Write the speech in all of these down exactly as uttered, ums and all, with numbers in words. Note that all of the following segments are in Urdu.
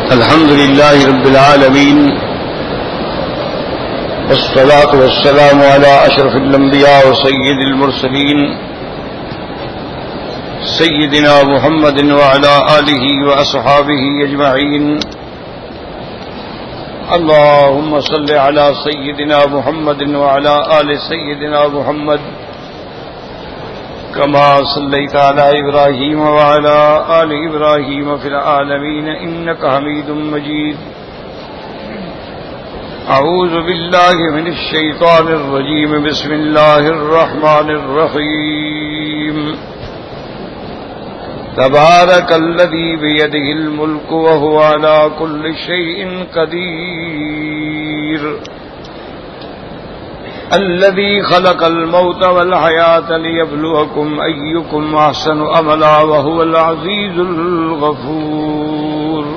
الحمد لله رب العالمين، والصلاة والسلام على أشرف الأنبياء وسيد المرسلين سيدنا محمد وعلى آله وأصحابه أجمعين. اللهم صل على سيدنا محمد وعلى آل سيدنا محمد كما صليت على إبراهيم وعلى آل إبراهيم في العالمين إنك حميد مجيد. أعوذ بالله من الشيطان الرجيم. بسم الله الرحمن الرحيم. تبارك الذي بيده الملك وهو على كل شيء قدير. الذي خلق الموت والحياة ليبلوكم أيكم أحسن عملا وهو العزيز الغفور.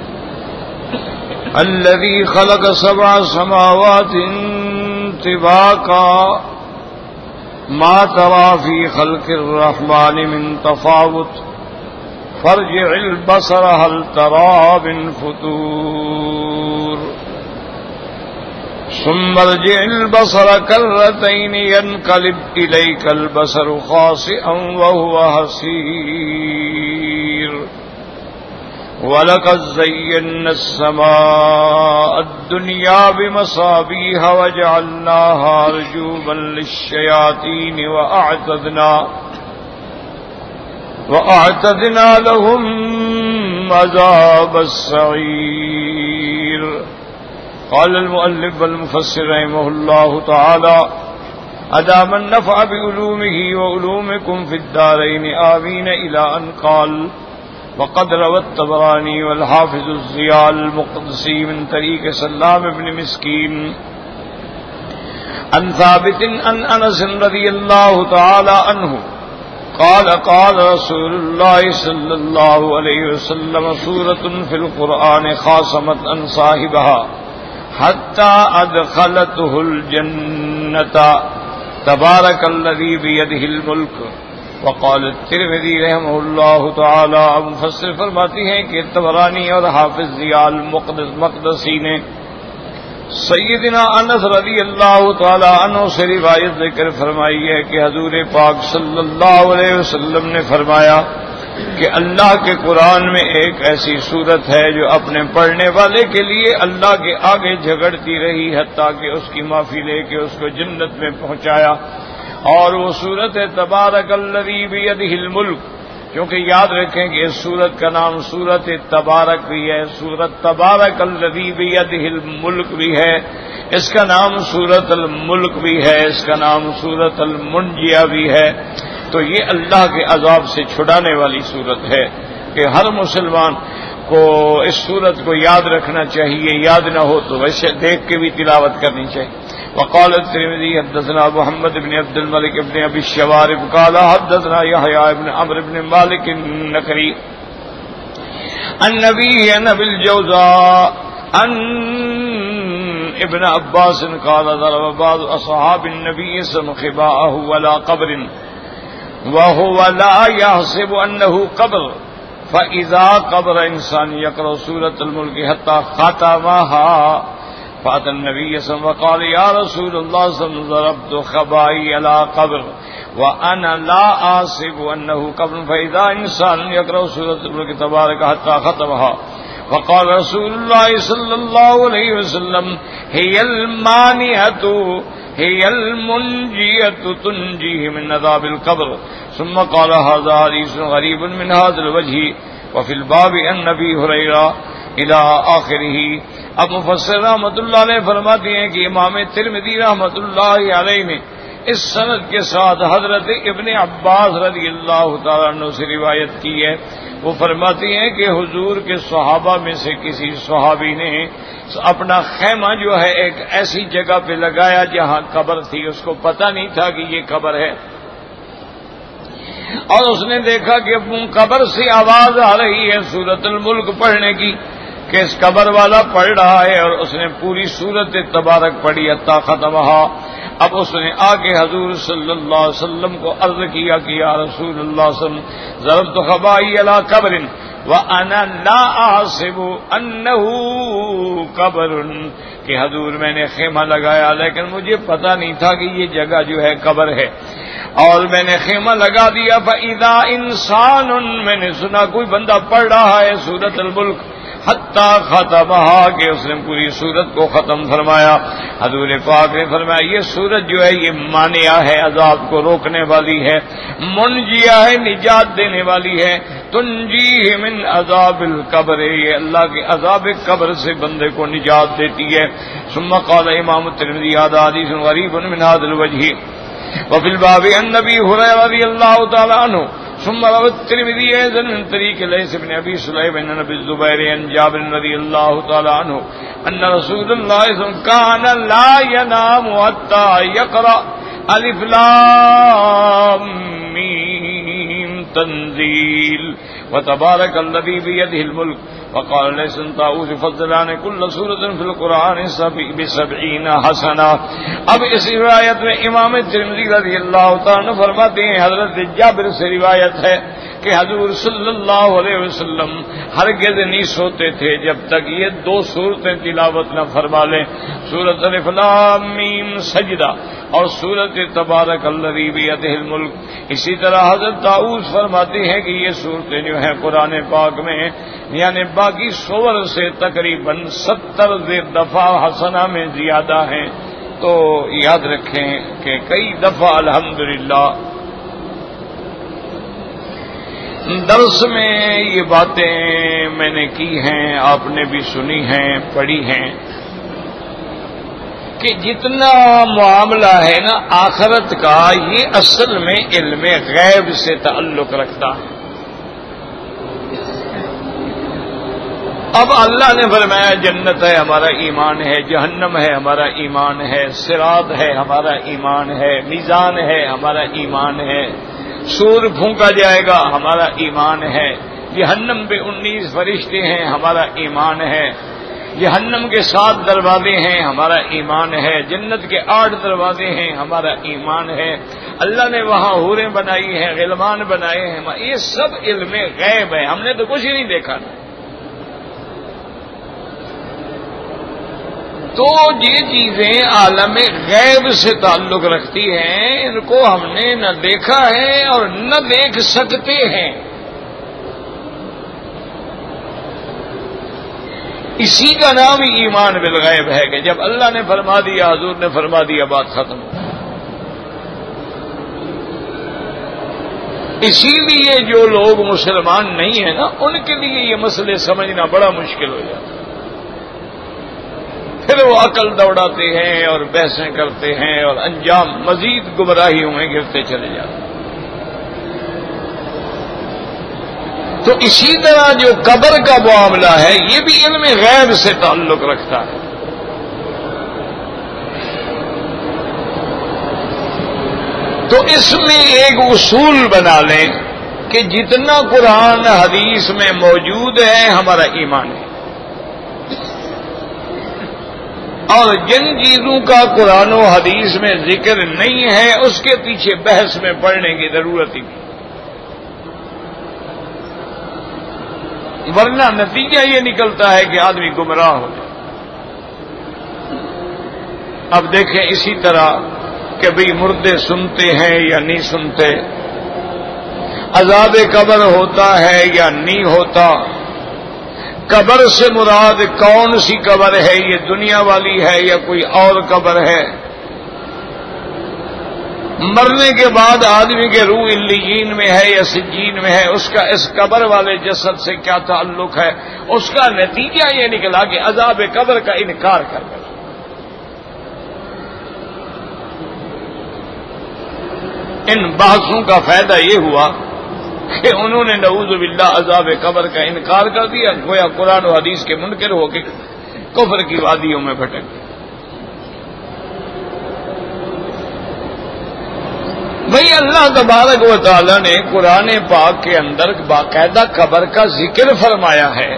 الذي خلق سبع سماوات طباقا ما ترى في خلق الرحمن من تفاوت فارجع البصر هل ترى من فطور ثم ارجع البصر كرتين ينقلب إليك البصر خاسئا وهو حسير. ولقد زينا السماء الدنيا بمصابيح وجعلناها رجوما للشياطين وأعتدنا وأعتدنا لهم عذاب السعير. قال المؤلف والمفسر رحمه الله تعالى: أدام النفع بعلومه وعلومكم في الدارين آمين، إلى أن قال: وقد روى الطبراني والحافظ الضياء المقدسي من طريق سلام بن مسكين عن ثابت عن أنس رضي الله تعالى عنه قال: قال رسول الله صلى الله عليه وسلم: سورة في القرآن خاصمت عن صاحبها حتى أدخلته الجنة تبارك الذي بيده الملك. وقال الترمذی رحمہ اللہ تعالی. مفسر فرماتی ہیں کہ طبرانی اور حافظ ضیاء المقدسی نے سیدنا انس رضی اللہ تعالی عنہ سے روایت ذکر فرمائی ہے کہ حضور پاک صلی اللہ علیہ وسلم نے فرمایا کہ اللہ کے قرآن میں ایک ایسی صورت ہے جو اپنے پڑھنے والے کے لیے اللہ کے آگے جھگڑتی رہی حتیٰ کہ اس کی معافی لے کے اس کو جنت میں پہنچایا، اور وہ صورت ہے تبارک الذی بیدہ الملک. کیونکہ یاد رکھیں کہ اس صورت کا نام صورت تبارک بھی ہے، صورت تبارک الذی بیدہ الملک بھی ہے، اس کا نام صورت الملک بھی ہے، اس کا نام صورت المنجیہ بھی ہے. تو یہ اللہ کے عذاب سے چھڑانے والی صورت ہے کہ ہر مسلمان کو اس صورت کو یاد رکھنا چاہیے، یاد نہ ہو تو ویسے دیکھ کے بھی تلاوت کرنی چاہیے. وقال الترمذي حدثنا محمد بن عبد الملك بن ابي الشوارب قال حدثنا يحيى بن عمرو بن مالك النكري عن نبيه عن ابي الجوزاء عن ابن عباس قال: ضرب بعض اصحاب النبي سمخباءه ولا قبر وهو لا يحسب انه قبر، فاذا قبر انسان يقرأ سورة الملك حتى ختمها فأتى النبي صلى الله عليه وسلم وقال: يا رسول الله صلى الله عليه وسلم، ضربت خبائي على قبر وأنا لا آسب أنه قبر، فإذا إنسان يقرأ سورة الملك تبارك حتى ختمها. فقال رسول الله صلى الله عليه وسلم: هي المانعة هي المنجية تنجيه من عذاب القبر. ثم قال: هذا حديث غريب من هذا الوجه وفي الباب عن أبي هريرة إلى آخره. اب مفسر رحمۃ اللہ علیہ فرماتے ہیں کہ امام ترمذی رحمۃ اللہ علیہ نے اس سند کے ساتھ حضرت ابن عباس رضی اللہ تعالیٰ عنہ سے روایت کی ہے. وہ فرماتے ہیں کہ حضور کے صحابہ میں سے کسی صحابی نے اپنا خیمہ جو ہے ایک ایسی جگہ پہ لگایا جہاں قبر تھی، اس کو پتہ نہیں تھا کہ یہ قبر ہے، اور اس نے دیکھا کہ قبر سے آواز آ رہی ہے سورۃ الملک پڑھنے کی کہ اس قبر والا پڑھ رہا ہے، اور اس نے پوری سورت تبارک پڑھی حتی ختمہا. اب اس نے آگے حضور صلی اللہ علیہ وسلم کو عرض کیا کہ یا رسول اللہ صلی اللہ علیہ وسلم ضربت خبائی علی قبر، وَأَنَا لَا أَحْسِبُ أَنَّهُ قَبْرٌ کہ حضور میں نے خیمہ لگایا لیکن مجھے پتہ نہیں تھا کہ یہ جگہ جو ہے قبر ہے، اور میں نے خیمہ لگا دیا۔ فَإِذَا إِنسَانٌ میں نے سنا کوئی بندہ پڑھ رہا ہے سورۃ الملک حتیٰ ختمہا کہ اس نے پوری سورت کو ختم فرمایا۔ حضور پاک نے فرمایا یہ سورت جو ہے یہ مانعہ ہے، عذاب کو روکنے والی ہے، منجیہ ہے، نجات دینے والی ہے، تنجیہ من عذاب القبر، یہ اللہ کے عذاب قبر سے بندے کو نجات دیتی ہے۔ ثم قال امام الترمذی هذا حدیث غریب من هذا الوجہ وفي الباب عن ابي هريره رضي الله تعالى عنه ثم روى الترمذي ايضا من طريق ليث بن ابي سليم عن ابي الزبير عن جابر رضي الله تعالى عنه ان رسول الله صلى الله عليه وسلم كان لا ينام حتى يقرأ الف لام ميم تنزيل وتبارك الذي بيده الملك وقال ليس طاؤوس فضلان كل سورة في القرآن بسبعین حسنہ۔ اب اس روایت میں امام ترمذی رضی اللہ تعالیٰ عنہ فرماتے ہیں حضرت جابر سے روایت ہے کہ حضور صلی اللہ علیہ وسلم ہرگز نہیں سوتے تھے جب تک یہ دو صورتیں تلاوت نہ فرما لیں، سورۃ الف لام میم سجدہ اور سورۃ تبارک الذی بیدہ الملک۔ اسی طرح حضرت طاؤوس فرماتے ہیں کہ یہ صورتیں جو ہیں قرآن پاک میں یعنی باقی سور سے تقریباً ستر دفعہ حسنہ میں زیادہ ہیں، تو یاد رکھیں کہ کئی دفعہ الحمدللہ درس میں یہ باتیں میں نے کی ہیں، آپ نے بھی سنی ہیں، پڑھی ہیں کہ جتنا معاملہ ہے نا آخرت کا یہ اصل میں علم غیب سے تعلق رکھتا ہے۔ اب اللہ نے فرمایا جنت ہے ہمارا ایمان ہے، جہنم ہے ہمارا ایمان ہے، صراط ہے ہمارا ایمان ہے، میزان ہے ہمارا ایمان ہے، سور پھونکا جائے گا ہمارا ایمان ہے، جہنم پہ انیس فرشتے ہیں ہمارا ایمان ہے، جہنم کے سات دروازے ہیں ہمارا ایمان ہے، جنت کے آٹھ دروازے ہیں ہمارا ایمان ہے، اللہ نے وہاں حوریں بنائی ہیں، غلمان بنائے ہیں، یہ سب علم غیب ہے، ہم نے تو کچھ ہی نہیں دیکھا نا۔ تو یہ چیزیں عالم غیب سے تعلق رکھتی ہیں، ان کو ہم نے نہ دیکھا ہے اور نہ دیکھ سکتے ہیں۔ اسی کا نام ہی ایمان بالغیب ہے کہ جب اللہ نے فرما دیا، حضور نے فرما دیا، بات ختم۔ اسی لیے جو لوگ مسلمان نہیں ہیں نا ان کے لیے یہ مسئلے سمجھنا بڑا مشکل ہو جاتا ہے، پھر وہ عقل دوڑاتے ہیں اور بحثیں کرتے ہیں اور انجام مزید گمراہیوں میں گرتے چلے جاتے ہیں۔ تو اسی طرح جو قبر کا معاملہ ہے یہ بھی علم غیب سے تعلق رکھتا ہے۔ تو اس میں ایک اصول بنا لیں کہ جتنا قرآن حدیث میں موجود ہے ہمارا ایمان ہے، اور جن چیزوں کا قرآن و حدیث میں ذکر نہیں ہے اس کے پیچھے بحث میں پڑنے کی ضرورت ہی نہیں، ورنہ نتیجہ یہ نکلتا ہے کہ آدمی گمراہ ہو جائے۔ اب دیکھیں اسی طرح کہ بھئی مردے سنتے ہیں یا نہیں سنتے، عذاب قبر ہوتا ہے یا نہیں ہوتا، قبر سے مراد کون سی قبر ہے، یہ دنیا والی ہے یا کوئی اور قبر ہے، مرنے کے بعد آدمی کے روح علیین میں ہے یا سجین میں ہے، اس کا اس قبر والے جسد سے کیا تعلق ہے، اس کا نتیجہ یہ نکلا کہ عذاب قبر کا انکار کر دیا۔ ان بحثوں کا فائدہ یہ ہوا کہ انہوں نے نعوذ باللہ عذاب قبر کا انکار کر دیا، گویا قرآن و حدیث کے منکر ہو کے کفر کی وادیوں میں بھٹک گئے۔ بھئی اللہ تبارک و تعالی نے قرآن پاک کے اندر باقاعدہ قبر کا ذکر فرمایا ہے،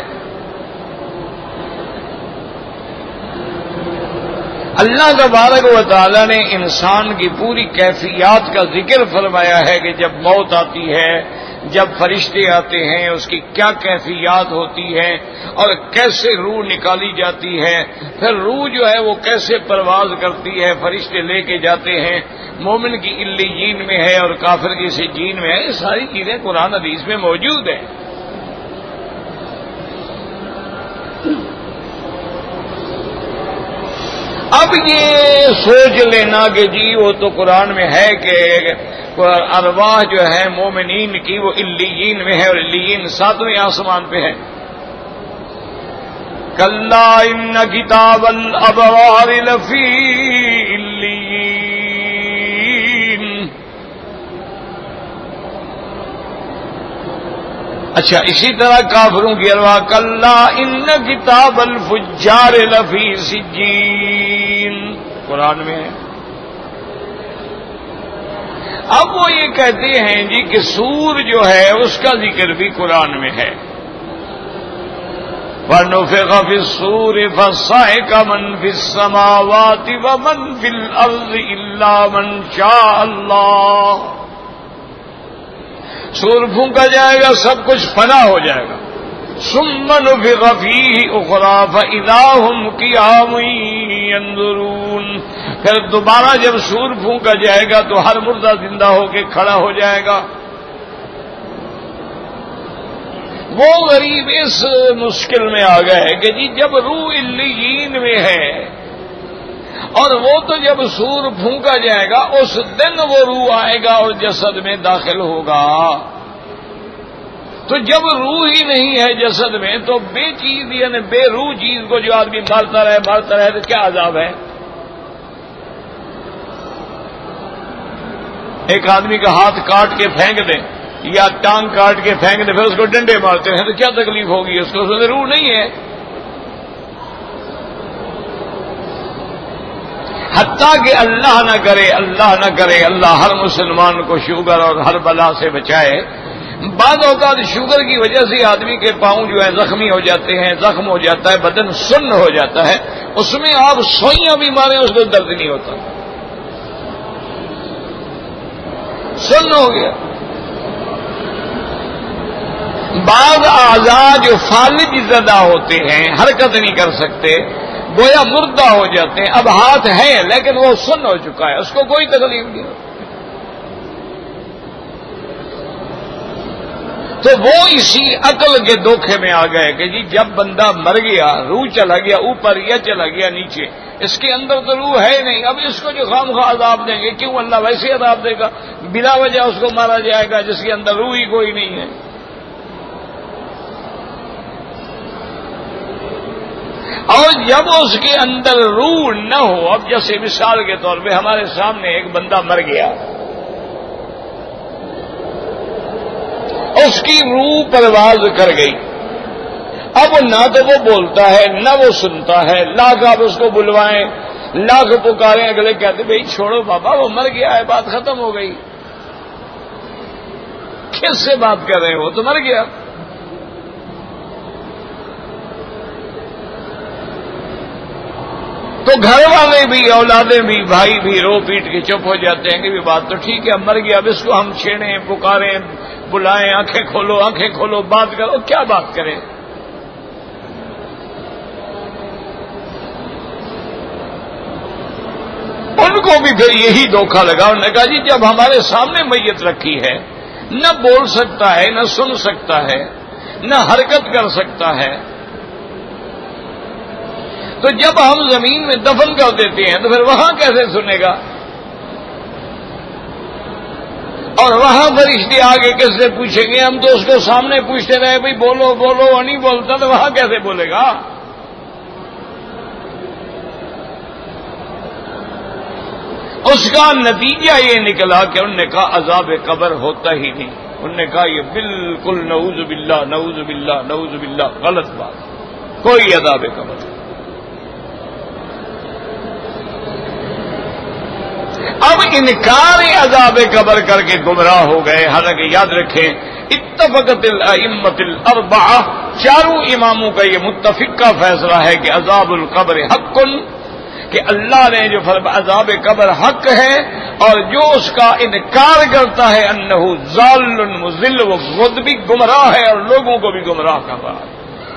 اللہ تبارک و تعالی نے انسان کی پوری کیفیات کا ذکر فرمایا ہے کہ جب موت آتی ہے جب فرشتے آتے ہیں اس کی کیا کیفیات ہوتی ہے اور کیسے روح نکالی جاتی ہے، پھر روح جو ہے وہ کیسے پرواز کرتی ہے، فرشتے لے کے جاتے ہیں، مومن کی علیین میں ہے اور کافر کی سجین میں ہے، یہ ساری چیزیں قرآن حدیث میں موجود ہیں۔ اب یہ سوچ لینا کہ جی وہ تو قرآن میں ہے کہ ارواح جو ہے مومنین کی وہ علیین میں ہے اور علیین ساتویں آسمان پہ ہے۔ کلا ان کتاب الابرار لفی علیین، اچھا اسی طرح کافروں کی ارواح کلا ان کتاب الفجار لفی سجین، قرآن میں ہے۔ اب وہ یہ کہتے ہیں جی کہ سور جو ہے اس کا ذکر بھی قرآن میں ہے، وَنُفِخَ فِي الصُّورِ فَصَعِقَ مَن فِي السَّمَاوَاتِ وَمَن فِي الْأَرْضِ إِلَّا مَن شَاءَ اللَّهُ، سور پھونکا جائے گا سب کچھ فنا ہو جائے گا، ثُمَّ نُفِخَ فِيهِ أُخْرَىٰ فَإِذَا هُمْ قِيَامٌ يَنظُرُونَ، پھر دوبارہ جب سور پھونکا جائے گا تو ہر مردہ زندہ ہو کے کھڑا ہو جائے گا۔ وہ غریب اس مشکل میں آ گئے کہ جی جب روح علیین میں ہے اور وہ تو جب سور پھونکا جائے گا اس دن وہ روح آئے گا اور جسد میں داخل ہوگا، تو جب روح ہی نہیں ہے جسد میں تو بے چیز یعنی بے روح چیز کو جو آدمی مارتا رہے مارتا رہے تو کیا عذاب ہے؟ ایک آدمی کا ہاتھ کاٹ کے پھینک دیں یا ٹانگ کاٹ کے پھینک دیں پھر اس کو ڈنڈے مارتے ہیں تو کیا تکلیف ہوگی؟ اس کو اس میں روح نہیں ہے۔ حتیٰ کہ اللہ نہ کرے اللہ نہ کرے اللہ ہر مسلمان کو شوگر اور ہر بلا سے بچائے، بعض اوقات شوگر کی وجہ سے آدمی کے پاؤں جو ہے زخمی ہو جاتے ہیں، زخم ہو جاتا ہے، بدن سن ہو جاتا ہے، اس میں آپ سوئیاں بھی ماریں اس کو درد نہیں ہوتا، سن ہو گیا۔ بعض اعضاء جو فالج زدہ ہوتے ہیں حرکت نہیں کر سکتے گویا مردہ ہو جاتے ہیں، اب ہاتھ ہے لیکن وہ سن ہو چکا ہے، اس کو کوئی تکلیف نہیں ہوتی، تو وہ اسی عقل کے دھوکے میں آ گئے کہ جی جب بندہ مر گیا روح چلا گیا اوپر یا چلا گیا نیچے، اس کے اندر تو روح ہے نہیں، اب اس کو جو خام خواہ عذاب دیں گے، کیوں اللہ ویسے عذاب دے گا؟ بلا وجہ اس کو مارا جائے گا جس کے اندر روح ہی کوئی نہیں ہے۔ اور جب اس کے اندر روح نہ ہو، اب جیسے مثال کے طور پہ ہمارے سامنے ایک بندہ مر گیا، اس کی روح پرواز کر گئی، اب نہ تو وہ بولتا ہے نہ وہ سنتا ہے، لاکھ آپ اس کو بلوائیں لاکھ پکاریں، اگلے کہتے بھائی چھوڑو بابا وہ مر گیا ہے بات ختم ہو گئی، کس سے بات کر رہے ہو؟ تو مر گیا۔ تو گھر والے بھی اولادیں بھی بھائی بھی رو پیٹ کے چپ ہو جاتے ہیں کہ بھی بات تو ٹھیک ہے مر گیا، اب اس کو ہم چھیڑیں پکاریں بلائیں آنکھیں کھولو آنکھیں کھولو بات کرو، کیا بات کریں؟ ان کو بھی پھر یہی دھوکہ لگا، انہوں نے کہا جی جب ہمارے سامنے میت رکھی ہے، نہ بول سکتا ہے نہ سن سکتا ہے نہ حرکت کر سکتا ہے، تو جب ہم زمین میں دفن کر دیتے ہیں تو پھر وہاں کیسے سنے گا؟ اور وہاں فرشتے آگے کس سے پوچھیں گے؟ ہم تو اس کو سامنے پوچھتے رہے بھائی بولو بولو وہ نہیں بولتا، تو وہاں کیسے بولے گا؟ اس کا نتیجہ یہ نکلا کہ انہوں نے کہا عذاب قبر ہوتا ہی نہیں، انہوں نے کہا یہ بالکل نعوذ باللہ نعوذ باللہ نعوذ باللہ غلط بات، کوئی عذاب قبر نہیں۔ اب انکار عذاب قبر کر کے گمراہ ہو گئے، حالانکہ یاد رکھیں اتفقت الائمۃ الاربعہ، چاروں اماموں کا یہ متفق کا فیصلہ ہے کہ عذاب القبر حق کہ اللہ نے جو فرمایا عذاب قبر حق ہے، اور جو اس کا انکار کرتا ہے انہ ضال مضل، وہ خود بھی گمراہ ہے اور لوگوں کو بھی گمراہ کر رہا ہے۔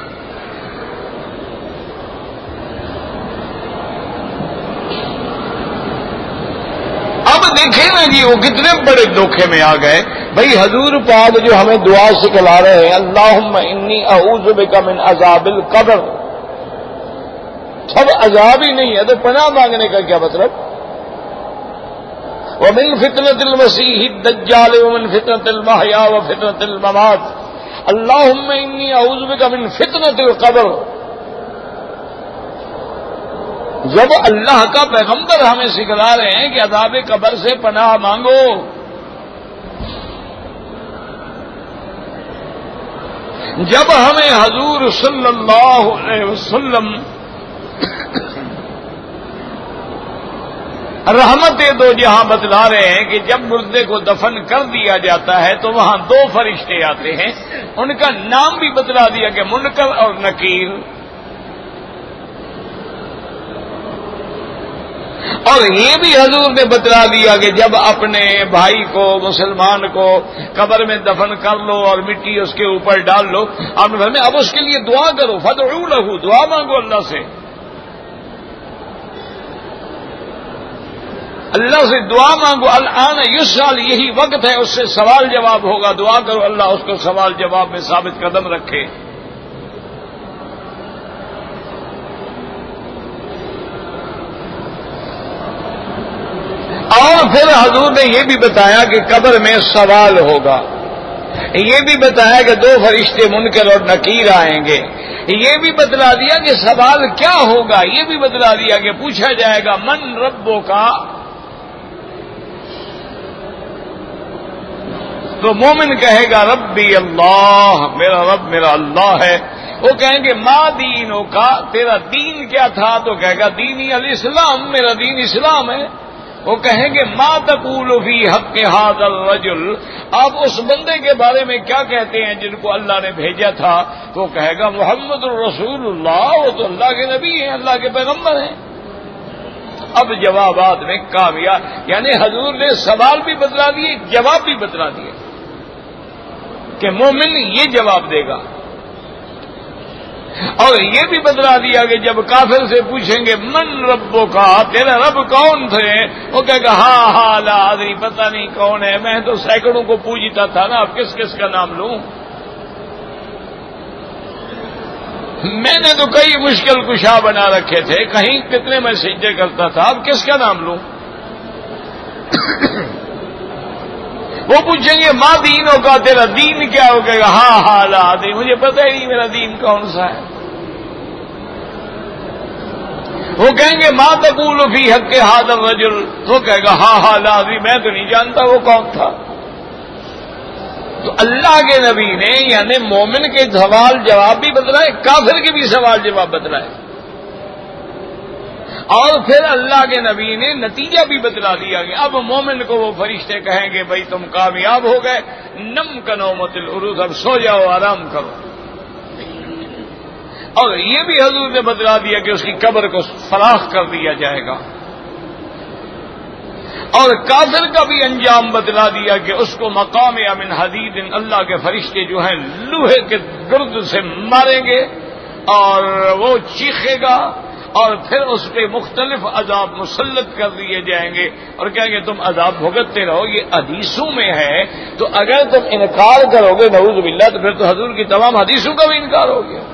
اب دیکھیں نا جی وہ کتنے بڑے دھوکے میں آ گئے۔ بھئی حضور پاک جو ہمیں دعا سکھلا رہے ہیں اللہم انی اعوذ بک من عذاب القبر، سب عذاب ہی نہیں ہے تو پناہ مانگنے کا کیا مطلب؟ ومن فتنة المسیح الدجال ومن فتنة المحیا وفتنة الممات اللہم انی اعوذ بک من فتنة القبر۔ جب اللہ کا پیغمبر ہمیں سکھلا رہے ہیں کہ عذاب قبر سے پناہ مانگو، جب ہمیں حضور صلی اللہ علیہ وسلم رحمت دو جہاں بتلا رہے ہیں کہ جب مردے کو دفن کر دیا جاتا ہے تو وہاں دو فرشتے آتے ہیں، ان کا نام بھی بتلا دیا کہ منکر اور نکیر، اور یہ بھی حضور نے بتلا دیا کہ جب اپنے بھائی کو مسلمان کو قبر میں دفن کر لو اور مٹی اس کے اوپر ڈال لو، آپ نے فرمایا اب اس کے لیے دعا کرو، فادعوا لہ، دعا مانگو اللہ سے، اللہ سے دعا مانگو۔ الآن یسأل، یہی وقت ہے اس سے سوال جواب ہوگا، دعا کرو اللہ اس کو سوال جواب میں ثابت قدم رکھے۔ اور پھر حضور نے یہ بھی بتایا کہ قبر میں سوال ہوگا، یہ بھی بتایا کہ دو فرشتے منکر اور نکیر آئیں گے، یہ بھی بتلا دیا کہ سوال کیا ہوگا، یہ بھی بتلا دیا کہ پوچھا جائے گا من ربوں کا، تو مومن کہے گا ربی اللہ، میرا رب میرا اللہ ہے۔ وہ کہیں گے ما دینوں کا، تیرا دین کیا تھا، تو کہے گا دینی الاسلام، میرا دین اسلام ہے۔ وہ کہیں گے ما تقول فی حق ھذا الرجل، آپ اس بندے کے بارے میں کیا کہتے ہیں جن کو اللہ نے بھیجا تھا، تو وہ کہے گا محمد الرسول اللہ، وہ تو اللہ کے نبی ہیں، اللہ کے پیغمبر ہیں۔ اب جوابات میں کامیاب، یعنی حضور نے سوال بھی بتلا دیے، جواب بھی بتلا دیے کہ مومن یہ جواب دے گا، اور یہ بھی بتلا دیا کہ جب کافر سے پوچھیں گے من ربوں کا، تیرا رب کون تھے، وہ کہے گا ہاں ہاں لا ادری، پتہ نہیں کون ہے، میں تو سینکڑوں کو پوجتا تھا نا، اب کس کس کا نام لوں، میں نے تو کئی مشکل کشا بنا رکھے تھے، کہیں کتنے میں سجدے کرتا تھا، اب کس کا نام لوں۔ وہ پوچھیں گے ماں دینوں کا، تیرا دین کیا ہو، کہے گا ہاں ہاں لا ادری، مجھے پتہ ہی نہیں میرا دین کون سا ہے۔ وہ کہیں گے ما تقول فی حق ھذا الرجل، وہ کہے گا ہاں ہاں لا ادری، میں تو نہیں جانتا وہ کون تھا۔ تو اللہ کے نبی نے یعنی مومن کے سوال جواب بھی بتلائے، کافر کے بھی سوال جواب بتلائے، اور پھر اللہ کے نبی نے نتیجہ بھی بتلا دیا کہ اب مومن کو وہ فرشتے کہیں گے بھائی تم کامیاب ہو گئے، نم کنومت العروج، اب سو جاؤ آرام کرو۔ اور یہ بھی حضور نے بتلا دیا کہ اس کی قبر کو فراخ کر دیا جائے گا، اور کافر کا بھی انجام بتلا دیا کہ اس کو مقام من حدید، اللہ کے فرشتے جو ہیں لوہے کے گرد سے ماریں گے اور وہ چیخے گا، اور پھر اس پہ مختلف عذاب مسلط کر دیے جائیں گے اور کہیں گے تم عذاب بھگتتے رہو۔ یہ حدیثوں میں ہے، تو اگر تم انکار کرو گے نعوذ باللہ تو پھر تو حضور کی تمام حدیثوں کا بھی انکار ہو گیا۔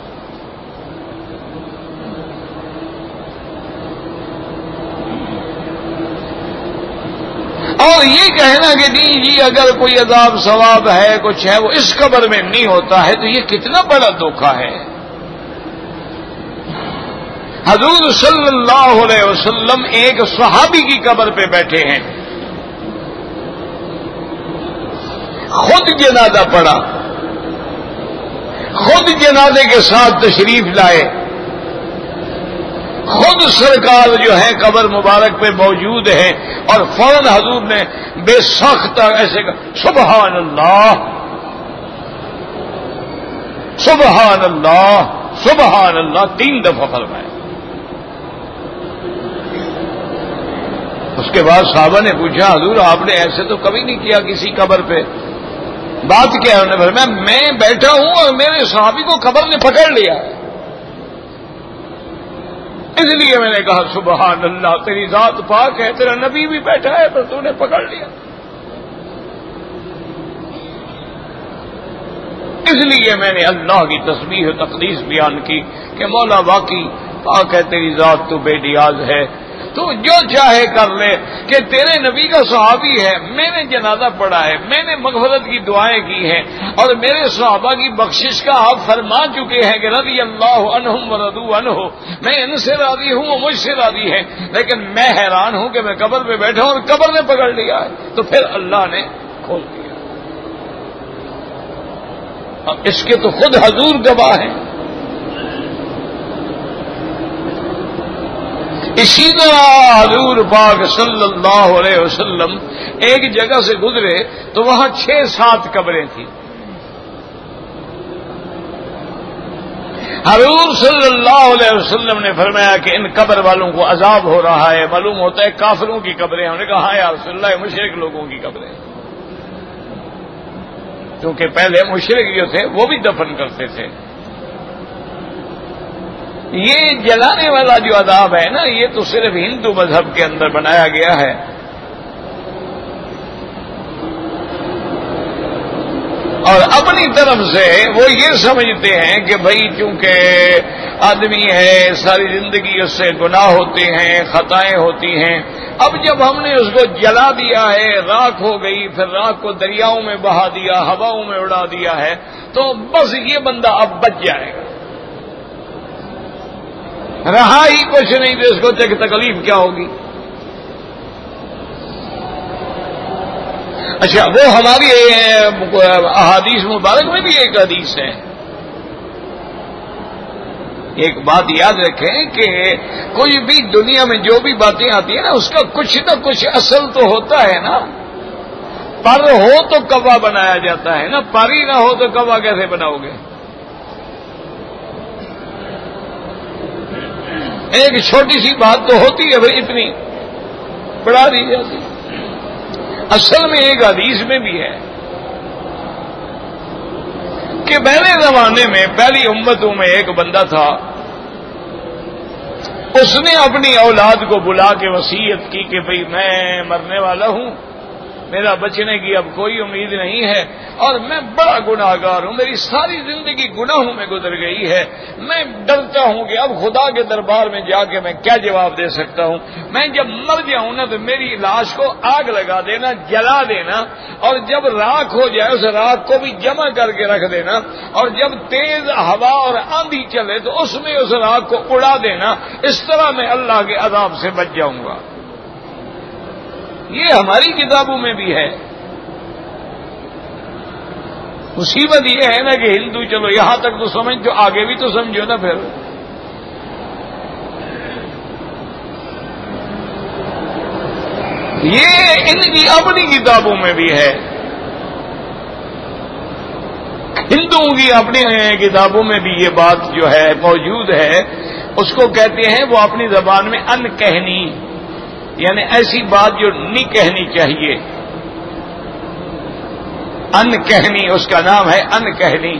اور یہ کہنا کہ نہیں جی اگر کوئی عذاب ثواب ہے کچھ ہے وہ اس قبر میں نہیں ہوتا ہے، تو یہ کتنا بڑا دھوکہ ہے۔ حضور صلی اللہ علیہ وسلم ایک صحابی کی قبر پہ بیٹھے ہیں، خود جنازہ پڑھا، خود جنازے کے ساتھ تشریف لائے، خود سرکار جو ہے قبر مبارک پہ موجود ہیں، اور فوراً حضور نے بے سخت ایسے کہا سبحان اللہ سبحان اللہ سبحان اللہ، تین دفعہ فرمایا۔ اس کے بعد صحابہ نے پوچھا حضور آپ نے ایسے تو کبھی نہیں کیا کسی قبر پہ، بات کیا ہے؟ انہوں نے فرمایا میں بیٹھا ہوں اور میرے صحابی کو قبر نے پکڑ لیا، اس لیے میں نے کہا سبحان اللہ تیری ذات پاک ہے، تیرا نبی بھی بیٹھا ہے پر تو نے پکڑ لیا۔ اس لیے میں نے اللہ کی تسبیح و تقدیس بیان کی کہ مولا واقعی پاک ہے تیری ذات، تو بے نیاز ہے، تو جو چاہے کر لے، کہ تیرے نبی کا صحابی ہے، میں نے جنازہ پڑھا ہے، میں نے مغفرت کی دعائیں کی ہیں، اور میرے صحابہ کی بخشش کا آپ فرما چکے ہیں کہ رضی اللہ عنہم ورضوا عنہ، میں ان سے راضی ہوں وہ مجھ سے راضی ہیں، لیکن میں حیران ہوں کہ میں قبر پہ بیٹھا ہوں اور قبر نے پکڑ لیا ہے۔ تو پھر اللہ نے کھول دیا، اور اس کے تو خود حضور گواہ ہیں۔ اسی طرح حضور پاک صلی اللہ علیہ وسلم ایک جگہ سے گزرے تو وہاں چھ سات قبریں تھیں۔ حضور صلی اللہ علیہ وسلم نے فرمایا کہ ان قبر والوں کو عذاب ہو رہا ہے، معلوم ہوتا ہے کافروں کی قبریں۔ انہوں نے کہا ہاں یا رسول اللہ مشرک لوگوں کی قبریں، کیونکہ پہلے مشرک جو تھے وہ بھی دفن کرتے تھے۔ یہ جلانے والا جو عذاب ہے نا، یہ تو صرف ہندو مذہب کے اندر بنایا گیا ہے، اور اپنی طرف سے وہ یہ سمجھتے ہیں کہ بھائی چونکہ آدمی ہے ساری زندگی اس سے گناہ ہوتے ہیں، خطائیں ہوتی ہیں، اب جب ہم نے اس کو جلا دیا ہے، راکھ ہو گئی، پھر راکھ کو دریاؤں میں بہا دیا، ہواؤں میں اڑا دیا ہے، تو بس یہ بندہ اب بچ جائے گا، رہا ہی کچھ نہیں تو اس کو تکلیف کیا ہوگی۔ اچھا، وہ ہماری احادیث مبارک میں بھی ایک حدیث ہے، ایک بات یاد رکھیں کہ کوئی بھی دنیا میں جو بھی باتیں آتی ہیں نا، اس کا کچھ نہ کچھ اصل تو ہوتا ہے نا، پر ہو تو کوا بنایا جاتا ہے نا، پری نہ ہو تو کوا کیسے بناؤ گے؟ ایک چھوٹی سی بات تو ہوتی ہے بھائی، اتنی بڑھا دی جاتی۔ اصل میں ایک حدیث میں بھی ہے کہ پہلے زمانے میں پہلی امتوں میں ایک بندہ تھا، اس نے اپنی اولاد کو بلا کے وصیت کی کہ بھئی میں مرنے والا ہوں، میرا بچنے کی اب کوئی امید نہیں ہے، اور میں بڑا گناہگار ہوں، میری ساری زندگی گناہوں میں گزر گئی ہے، میں ڈرتا ہوں کہ اب خدا کے دربار میں جا کے میں کیا جواب دے سکتا ہوں، میں جب مر جاؤں نا تو میری لاش کو آگ لگا دینا، جلا دینا، اور جب راکھ ہو جائے اس راکھ کو بھی جمع کر کے رکھ دینا، اور جب تیز ہوا اور آندھی چلے تو اس میں اس راکھ کو اڑا دینا، اس طرح میں اللہ کے عذاب سے بچ جاؤں گا۔ یہ ہماری کتابوں میں بھی ہے۔ مصیبت یہ ہے نا کہ ہندو چلو یہاں تک تو سمجھ، جو آگے بھی تو سمجھو نا، پھر یہ ان کی اپنی کتابوں میں بھی ہے، ہندوؤں کی اپنی کتابوں میں بھی یہ بات جو ہے موجود ہے، اس کو کہتے ہیں وہ اپنی زبان میں ان کہنی، یعنی ایسی بات جو نہیں کہنی چاہیے، ان کہنی، اس کا نام ہے ان کہنی۔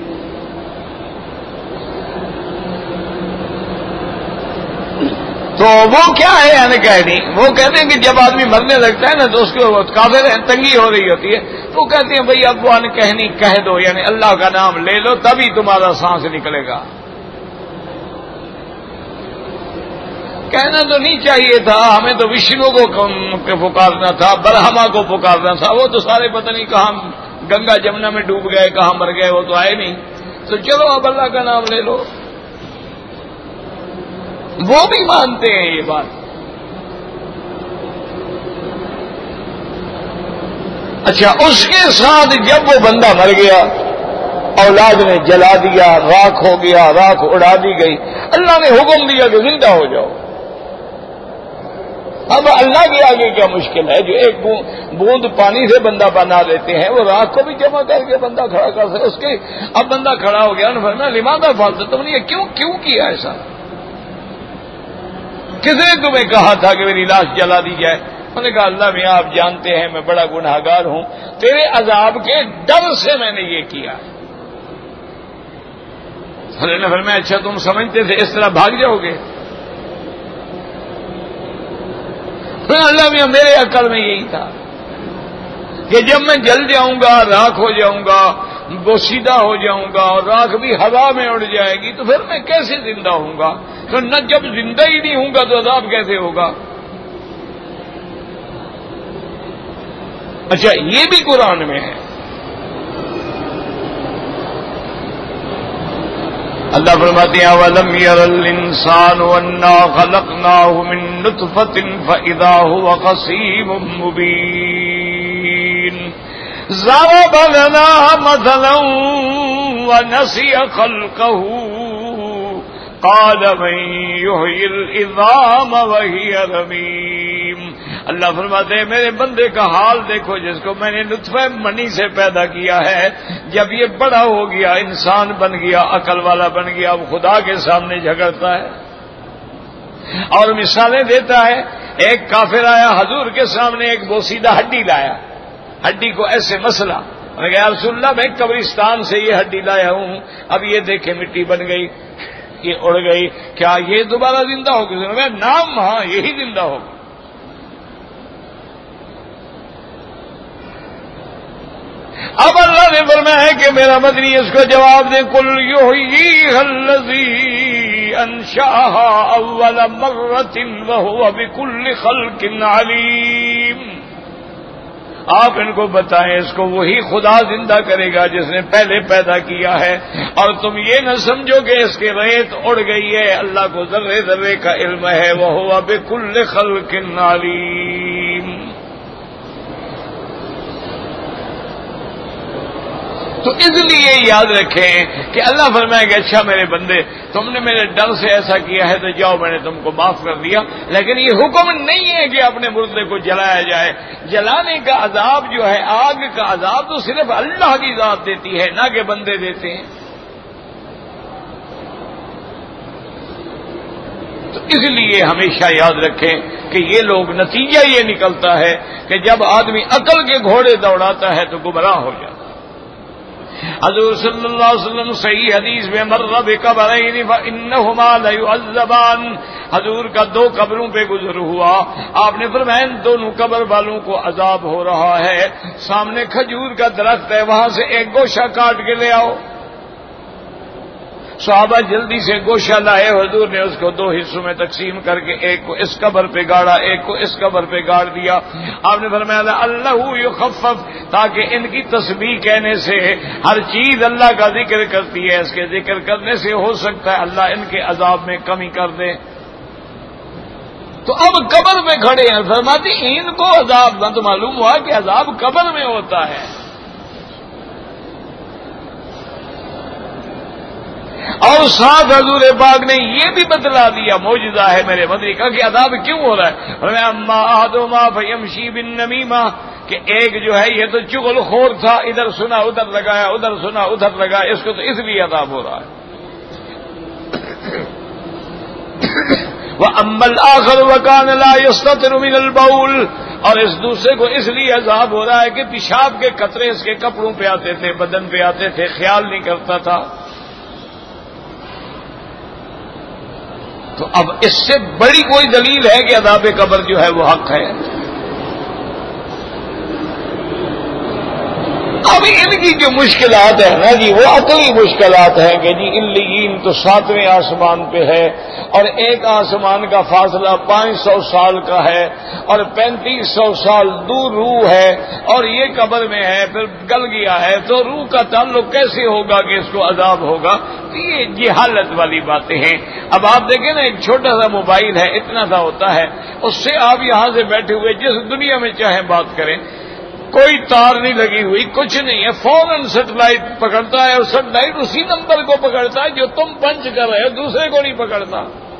تو وہ کیا ہے ان کہنی؟ وہ کہتے ہیں کہ جب آدمی مرنے لگتا ہے نا تو اس کو کافر تنگی ہو رہی ہوتی ہے، تو وہ کہتے ہیں بھئی اب وہ ان کہنی کہہ دو، یعنی اللہ کا نام لے لو تبھی تمہارا سانس نکلے گا۔ کہنا تو نہیں چاہیے تھا، ہمیں تو وشنو کو پکارنا تھا، برہما کو پکارنا تھا، وہ تو سارے پتہ نہیں کہاں گنگا جمنا میں ڈوب گئے، کہاں مر گئے، وہ تو آئے نہیں، تو چلو اب اللہ کا نام لے لو۔ وہ بھی مانتے ہیں یہ بات۔ اچھا، اس کے ساتھ جب وہ بندہ مر گیا، اولاد نے جلا دیا، راکھ ہو گیا، راکھ اڑا دی گئی، اللہ نے حکم دیا کہ زندہ ہو جاؤ۔ اب اللہ کے آگے کیا مشکل ہے؟ جو ایک بوند پانی سے بندہ بنا لیتے ہیں، وہ راکھ کو بھی جمع کر کے بندہ کھڑا کر سکے۔ اس کے اب بندہ کھڑا ہو گیا، انہوں نے فرمایا لماذا فعلت، تم نے یہ کیوں کیوں کیا ایسا؟ کس نے تمہیں کہا تھا کہ میری لاش جلا دی جائے؟ انہوں نے کہا اللہ میں آپ جانتے ہیں میں بڑا گناہگار ہوں، تیرے عذاب کے ڈر سے میں نے یہ کیا۔ حضرت نے فرمایا اچھا تم سمجھتے تھے اس طرح بھاگ جاؤ گے؟ اللہ میاں میرے عقل میں یہی تھا کہ جب میں جل جاؤں گا، راکھ ہو جاؤں گا، بوسیدہ ہو جاؤں گا اور راکھ بھی ہوا میں اڑ جائے گی تو پھر میں کیسے زندہ ہوں گا؟ تو نہ جب زندہ ہی نہیں ہوں گا تو عذاب کیسے ہوگا؟ اچھا یہ بھی قرآن میں ہے۔ اللہ فرماتے ہیں وَلَمْ يَرَ الْإِنسَانُ أَنَّا خَلَقْنَاهُ مِن نُّطْفَةٍ فَإِذَا هُوَ خَصِيمٌ مُّبِينٌ ضرب لنا مثلا ونسي خلقه قال من يحيي العظام وهي رميم۔ اللہ فرماتے ہیں میرے بندے کا حال دیکھو جس کو میں نے نطفہ منی سے پیدا کیا ہے، جب یہ بڑا ہو گیا، انسان بن گیا، عقل والا بن گیا، اب خدا کے سامنے جھگڑتا ہے اور مثالیں دیتا ہے۔ ایک کافر آیا حضور کے سامنے، ایک بوسیدہ ہڈی لایا، ہڈی کو ایسے مسئلہ، میں کہا یا رسول اللہ میں قبرستان سے یہ ہڈی لایا ہوں، اب یہ دیکھیں مٹی بن گئی، یہ اڑ گئی، کیا یہ دوبارہ زندہ ہوگی؟ میں نام ہاں یہی زندہ ہوگی۔ اب اللہ نے فرمایا کہ میرا مدنی اس کو جواب دے قل یحییھا الذی انشأھا اول مرۃ وہو بکل خلق علیم۔ آپ ان کو بتائیں اس کو وہی خدا زندہ کرے گا جس نے پہلے پیدا کیا ہے، اور تم یہ نہ سمجھو کہ اس کے ریت اڑ گئی ہے، اللہ کو ذرے ذرے کا علم ہے، وہو بکل خلق علیم۔ تو اس لیے یاد رکھیں کہ اللہ فرمائے گا اچھا میرے بندے تم نے میرے ڈر سے ایسا کیا ہے تو جاؤ میں نے تم کو معاف کر دیا، لیکن یہ حکم نہیں ہے کہ اپنے مردے کو جلایا جائے۔ جلانے کا عذاب جو ہے، آگ کا عذاب تو صرف اللہ کی ذات دیتی ہے، نہ کہ بندے دیتے ہیں۔ تو اس لیے ہمیشہ یاد رکھیں کہ یہ لوگ نتیجہ یہ نکلتا ہے کہ جب آدمی عقل کے گھوڑے دوڑاتا ہے تو گمراہ ہو جاتا ہے۔ حضور صلی اللہ علیہ وسلم صحیح حدیث میں مر بقبرین فانہما لیعذبان، حضور کا دو قبروں پہ گزر ہوا، آپ نے فرمایا ان دونوں قبر والوں کو عذاب ہو رہا ہے، سامنے کھجور کا درخت ہے وہاں سے ایک گوشہ کاٹ کے لے آؤ۔ صحابہ جلدی سے گوشہ لائے، حضور نے اس کو دو حصوں میں تقسیم کر کے ایک کو اس قبر پہ گاڑا، ایک کو اس قبر پہ گاڑ دیا۔ آپ نے فرمایا اللہ یخفف، تاکہ ان کی تسبیح کہنے سے ہر چیز اللہ کا ذکر کرتی ہے، اس کے ذکر کرنے سے ہو سکتا ہے اللہ ان کے عذاب میں کمی کر دے۔ تو اب قبر میں کھڑے ہیں، فرماتی ان کو عذاب نہ تو معلوم ہوا کہ عذاب قبر میں ہوتا ہے۔ اور ساتھ حضور پاک نے یہ بھی بتلا دیا، معجزہ ہے میرے مدنی کا، کہ عذاب کیوں ہو رہا ہے۔ اما احدہما فیمشی بالنمیمہ، کہ ایک جو ہے یہ تو چغل خور تھا، ادھر سنا ادھر لگایا، ادھر سنا ادھر لگایا، اس کو تو اس لیے عذاب ہو رہا ہے۔ وَأَمَّا الْآخَرُ وَكَانَ لَا يَسْتَتِرُ مِنَ الْبَوْلِ، اور اس دوسرے کو اس لیے عذاب ہو رہا ہے کہ پیشاب کے قطرے اس کے کپڑوں پہ آتے تھے، بدن پہ آتے تھے، خیال نہیں کرتا تھا۔ تو اب اس سے بڑی کوئی دلیل ہے کہ عذاب قبر جو ہے وہ حق ہے؟ اب ان کی جو مشکلات ہیں نا جی، وہ عقلی مشکلات ہیں کہ جی علیین تو ساتویں آسمان پہ ہے، اور ایک آسمان کا فاصلہ پانچ سو سال کا ہے، اور پینتیس سو سال دور روح ہے، اور یہ قبر میں ہے، پھر گل گیا ہے، تو روح کا تعلق کیسے ہوگا کہ اس کو عذاب ہوگا؟ یہ جہالت والی باتیں ہیں۔ اب آپ دیکھیں نا، ایک چھوٹا سا موبائل ہے، اتنا سا ہوتا ہے، اس سے آپ یہاں سے بیٹھے ہوئے جس دنیا میں چاہیں بات کریں، کوئی تار نہیں لگی ہوئی، کچھ نہیں ہے، فوراً سیٹلائٹ پکڑتا ہے، اور سیٹلائٹ اسی نمبر کو پکڑتا ہے جو تم پنچ کر رہے ہو، دوسرے کو نہیں پکڑتا۔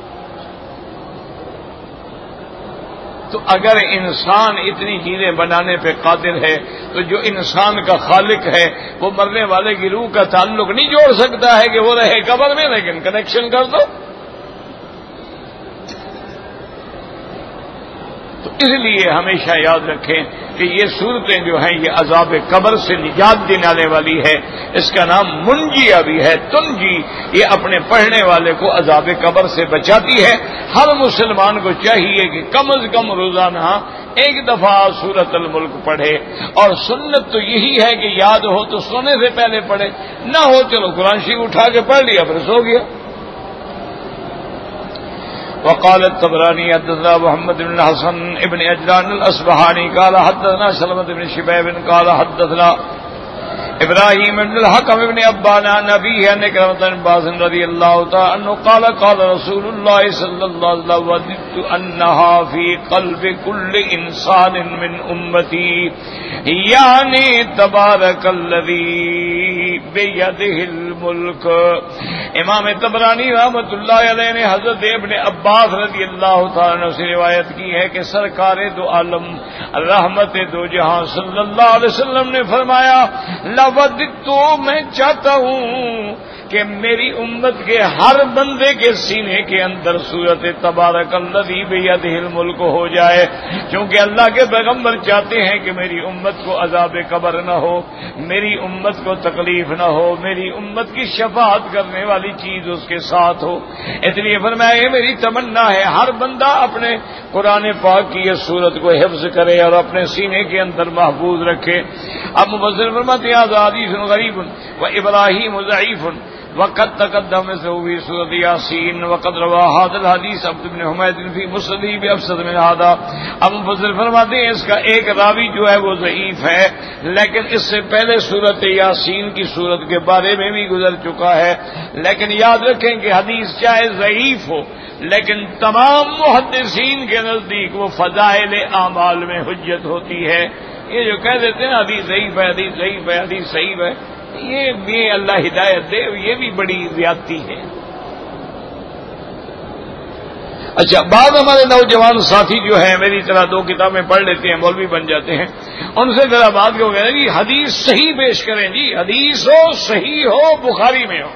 تو اگر انسان اتنی چیزیں بنانے پہ قادر ہے تو جو انسان کا خالق ہے وہ مرنے والے کی روح کا تعلق نہیں جوڑ سکتا ہے کہ وہ رہے قبر میں، لیکن کنیکشن کر دو۔ تو اس لیے ہمیشہ یاد رکھیں کہ یہ صورتیں جو ہیں یہ عذاب قبر سے نجات دلانے والی ہے. اس کا نام منجیہ بھی ہے، تنجی. یہ اپنے پڑھنے والے کو عذاب قبر سے بچاتی ہے. ہر مسلمان کو چاہیے کہ کم از کم روزانہ ایک دفعہ سورۃ الملک پڑھے. اور سنت تو یہی ہے کہ یاد ہو تو سونے سے پہلے پڑھے، نہ ہو چلو قرآن شریف اٹھا کے پڑھ لیا پھر سو گیا. وقال الطبراني حدثنا محمد بن الحسن ابن عجلان الأصبهاني قال حدثنا سلمة بن شبيب قال حدثنا ابراہیم بن الحکم ابن ابان عن ابیہ ان اکرمۃ بن عباس رضی اللہ تعالی عنہ قال قال رسول اللہ صلی اللہ علیہ وسلم وددت انها فی قلب كل انسان من امتی یعنی تبارک الذی بیدہ الملک. امام طبرانی رحمۃ اللہ علیہ نے حضرت ابن عباس رضی اللہ تعالی عنہ سے روایت کی ہے کہ سرکار دو عالم رحمت دو جہاں صلی اللہ علیہ وسلم نے فرمایا لوددتو میں چاہتا ہوں کہ میری امت کے ہر بندے کے سینے کے اندر سورت تبارک الذی بیدہ الملک ہو جائے، کیونکہ اللہ کے پیغمبر چاہتے ہیں کہ میری امت کو عذاب قبر نہ ہو، میری امت کو تکلیف نہ ہو، میری امت کی شفاعت کرنے والی چیز اس کے ساتھ ہو. اس لیے فرمایا یہ میری تمنا ہے ہر بندہ اپنے قرآن پاک کی یہ سورت کو حفظ کرے اور اپنے سینے کے اندر محفوظ رکھے. اب مفسر فرماتے ہیں حدیث غریب و ابراہیم ضعیف وقد تقدم سے ہوئی سورۃ یاسین وقد روا هذا الحدیث عبد بن حمید فی مسندہ بافسد من هذا. اب مفسر فرماتے ہیں اس کا ایک راوی جو ہے وہ ضعیف ہے، لیکن اس سے پہلے سورۃ یاسین کی سورت کے بارے میں بھی گزر چکا ہے. لیکن یاد رکھیں کہ حدیث چاہے ضعیف ہو لیکن تمام محدثین کے نزدیک وہ فضائل اعمال میں حجت ہوتی ہے. یہ جو کہہ دیتے ہیں حدیث ضعیف ہے، حدیث ضعیف ہے، حدیث صحیح ہے، یہ بھی اللہ ہدایت دے، یہ بھی بڑی زیادتی ہے. اچھا، بعض ہمارے نوجوان ساتھی جو ہیں میری طرح دو کتابیں پڑھ لیتے ہیں، مولوی بن جاتے ہیں، ان سے ذرا بات کو کہنا جی حدیث صحیح پیش کریں، جی حدیث ہو صحیح ہو بخاری میں ہو.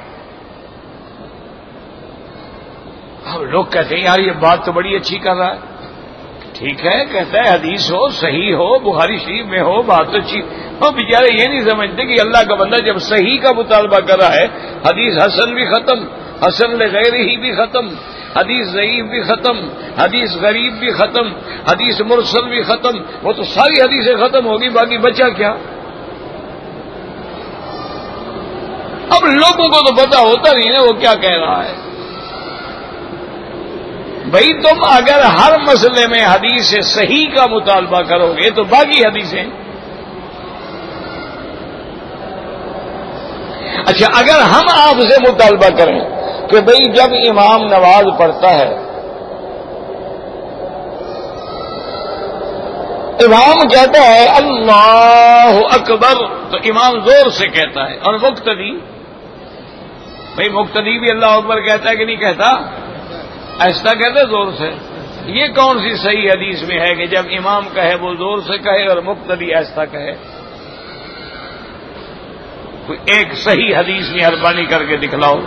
اب لوگ کہتے ہیں یار یہ بات تو بڑی اچھی کر رہا ہے. ٹھیک ہے، کہتا ہے حدیث ہو صحیح ہو بخاری شریف میں ہو، بات تو اچھی. وہ بیچارے یہ نہیں سمجھتے کہ اللہ کا بندہ جب صحیح کا مطالبہ کر رہا ہے، حدیث حسن بھی ختم، حسن لغیر ہی بھی ختم، حدیث ضعیف بھی ختم، حدیث غریب بھی ختم، حدیث مرسل بھی ختم. وہ تو ساری حدیثیں ختم ہوگی، باقی بچا کیا؟ اب لوگوں کو تو پتا ہوتا نہیں ہے وہ کیا کہہ رہا ہے. بھئی تم اگر ہر مسئلے میں حدیث صحیح کا مطالبہ کرو گے تو باقی حدیثیں. اچھا، اگر ہم آپ سے مطالبہ کریں کہ بھئی جب امام نماز پڑھتا ہے، امام کہتا ہے اللہ اکبر تو امام زور سے کہتا ہے، اور مقتدی بھئی مقتدی بھی اللہ اکبر کہتا ہے کہ نہیں کہتا؟ ایسا کہتے زور سے. یہ کون سی صحیح حدیث میں ہے کہ جب امام کہے وہ زور سے کہے اور مقتدی ایسا کہے؟ کوئی ایک صحیح حدیث مہربانی کر کے دکھلاؤ.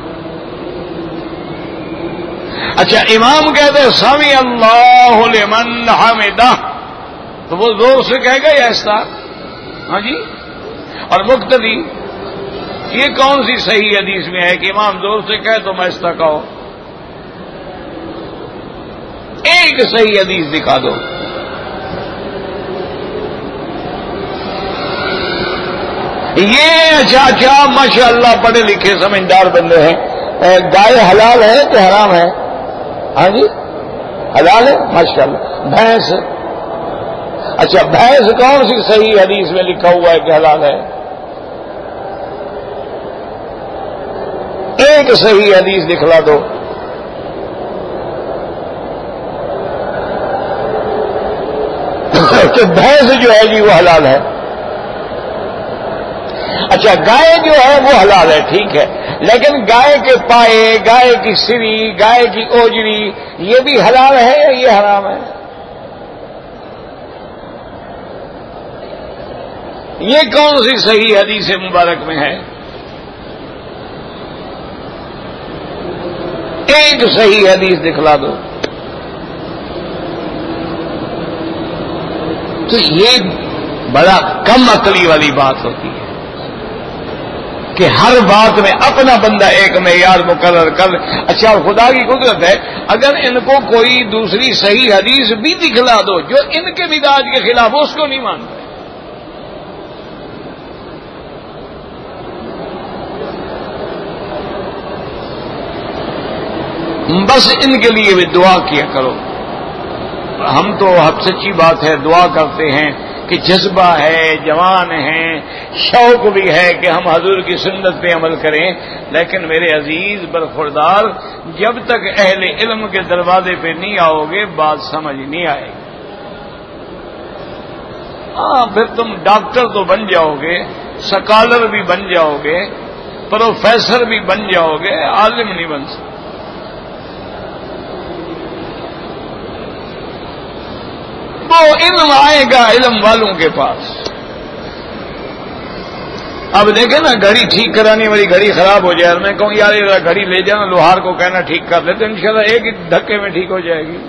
اچھا، امام کہتے سمی اللہ لمن حمدہ تو وہ زور سے کہے گا یا ایسا؟ ہاں جی. اور مقتدی یہ کون سی صحیح حدیث میں ہے کہ امام زور سے کہے تم ایسا کہو؟ ایک صحیح حدیث دکھا دو. یہ اچھا اچھا ماشاء اللہ پڑھے لکھے سمجھدار بندے ہیں. گائے حلال ہے کہ حرام ہے؟ ہاں جی حلال ہے ماشاء اللہ. بھینس، اچھا بھینس کون سی صحیح حدیث میں لکھا ہوا ہے کہ حلال ہے؟ ایک صحیح حدیث دکھلا دو. کہ بھینس جو ہے جی وہ حلال ہے. اچھا گائے جو ہے وہ حلال ہے، ٹھیک ہے، لیکن گائے کے پائے، گائے کی سری، گائے کی اوجری یہ بھی حلال ہے یا یہ حرام ہے؟ یہ کون سی صحیح حدیث مبارک میں ہے؟ ایک صحیح حدیث دکھلا دو. تو یہ بڑا کم عقلی والی بات ہوتی ہے کہ ہر بات میں اپنا بندہ ایک معیار مقرر کر. اچھا خدا کی قدرت ہے اگر ان کو کوئی دوسری صحیح حدیث بھی دکھلا دو جو ان کے مزاج کے خلاف ہو اس کو نہیں مانتے. بس ان کے لیے بھی دعا کیا کرو. ہم تو اب سچی بات ہے دعا کرتے ہیں کہ جذبہ ہے، جوان ہیں، شوق بھی ہے کہ ہم حضور کی سنت پہ عمل کریں، لیکن میرے عزیز برخوردار جب تک اہل علم کے دروازے پہ نہیں آؤ گے بات سمجھ نہیں آئے گی. ہاں پھر تم ڈاکٹر تو بن جاؤ گے، سکالر بھی بن جاؤ گے، پروفیسر بھی بن جاؤ گے، عالم نہیں بن سکتے. وہ علم آئے گا علم والوں کے پاس. اب دیکھیں نا گھڑی ٹھیک کرانے والی گھڑی خراب ہو جائے، میں کہوں یار یہ گھڑی لے جانا لوہار کو کہنا ٹھیک کر لے تو انشاءاللہ ایک ہی دھکے میں ٹھیک ہو جائے گی.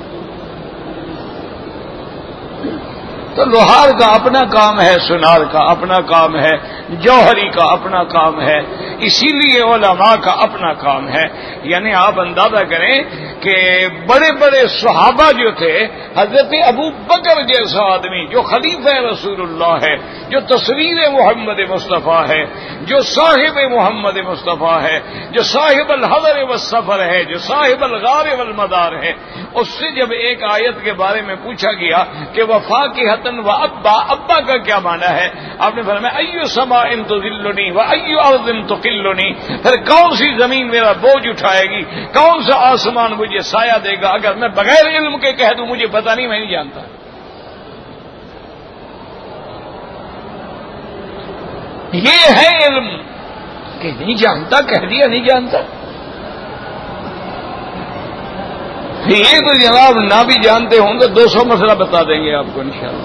تو لوہار کا اپنا کام ہے، سنار کا اپنا کام ہے، جوہری کا اپنا کام ہے، اسی لیے علماء کا اپنا کام ہے. یعنی آپ اندازہ کریں کہ بڑے بڑے صحابہ جو تھے، حضرت ابو بکر جیسا آدمی جو خلیفہ رسول اللہ ہے، جو تصویر محمد مصطفیٰ ہے، جو صاحب محمد مصطفیٰ ہے، جو صاحب الحضر والسفر ہے، جو صاحب الغار والمدار ہے، اس سے جب ایک آیت کے بارے میں پوچھا گیا کہ وفا کی حتن و ابا، ابا کا کیا معنی ہے، آپ نے فرمایا ایو سما ان تذلنی و ایو ارض تقلنی، پھر کون سی زمین میرا بوجھ اٹھائے گی، کون سا آسمان مجھے سایہ دے گا. اگر میں بغیر علم کے کہہ دوں مجھے پتہ نہیں، میں نہیں جانتا. یہ ہے علم کہ نہیں جانتا، کہہ دیا نہیں جانتا. یہ تو جناب نہ بھی جانتے ہوں تو دو سو مسئلہ بتا دیں گے آپ کو انشاءاللہ.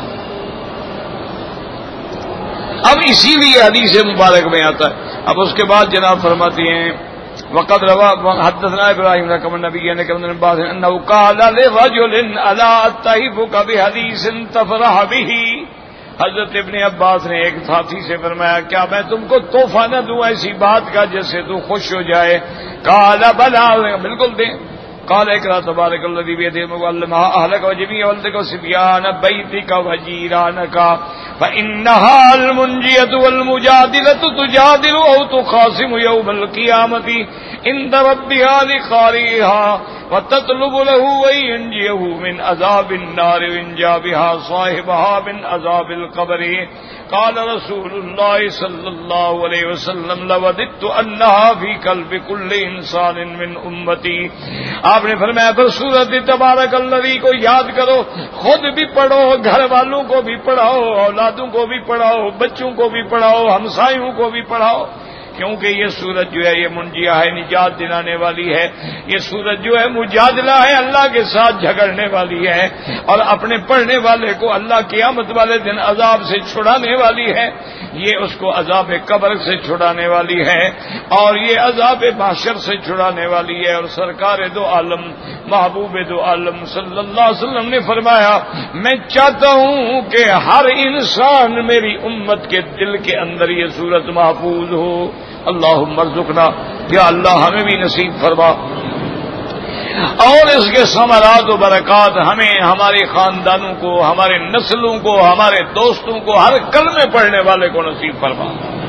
اب اسی لیے حدیث مبارک میں آتا ہے. اب اس کے بعد جناب فرماتی ہیں وقد روا حدثنا ابراہیم رقم النبی نے کم بعد انه قال لرجل الا اتحفك بحديث تفرح به. حضرت ابن عباس نے ایک ساتھی سے فرمایا کیا میں تم کو تحفہ نہ دوں ایسی بات کا جس سے تو خوش ہو جائے. قال بلا، بالکل دیں. قال اقرا تبارک الذی بیدہ الملک اهلک وجميع ولدک وصبيان بیتک وجیرانک فانها المنجیۃ والمجادلۃ تجادل او تخاصم یوم القیامۃ عند ربها لقاریها وتطلب له وینجیہ من عذاب النار وینجا بها صاحبها من عذاب القبر. قال رسول اللہ صلی اللہ علیہ وسلم لوددت انها فی قلب كل انسان من امتی. آپ نے فرمایا پھر سورۃ تبارک الذی کو یاد کرو، خود بھی پڑھو، گھر والوں کو بھی پڑھاؤ، اولادوں کو بھی پڑھاؤ، بچوں کو بھی پڑھاؤ، ہمسایوں کو بھی پڑھاؤ، کیونکہ یہ سورت جو ہے یہ منجیہ ہے، نجات دلانے والی ہے. یہ سورت جو ہے مجادلہ ہے، اللہ کے ساتھ جھگڑنے والی ہے، اور اپنے پڑھنے والے کو اللہ قیامت والے دن عذاب سے چھڑانے والی ہے. یہ اس کو عذاب قبر سے چھڑانے والی ہے، اور یہ عذاب محشر سے چھڑانے والی ہے. اور سرکار دو عالم محبوب دو عالم صلی اللہ علیہ وسلم نے فرمایا میں چاہتا ہوں کہ ہر انسان میری امت کے دل کے اندر یہ سورت محفوظ ہو. اللہم ارزقنا، یا اللہ ہمیں بھی نصیب فرما، اور اس کے ثمرات و برکات ہمیں، ہمارے خاندانوں کو، ہمارے نسلوں کو، ہمارے دوستوں کو، ہر کلمے پڑھنے والے کو نصیب فرما.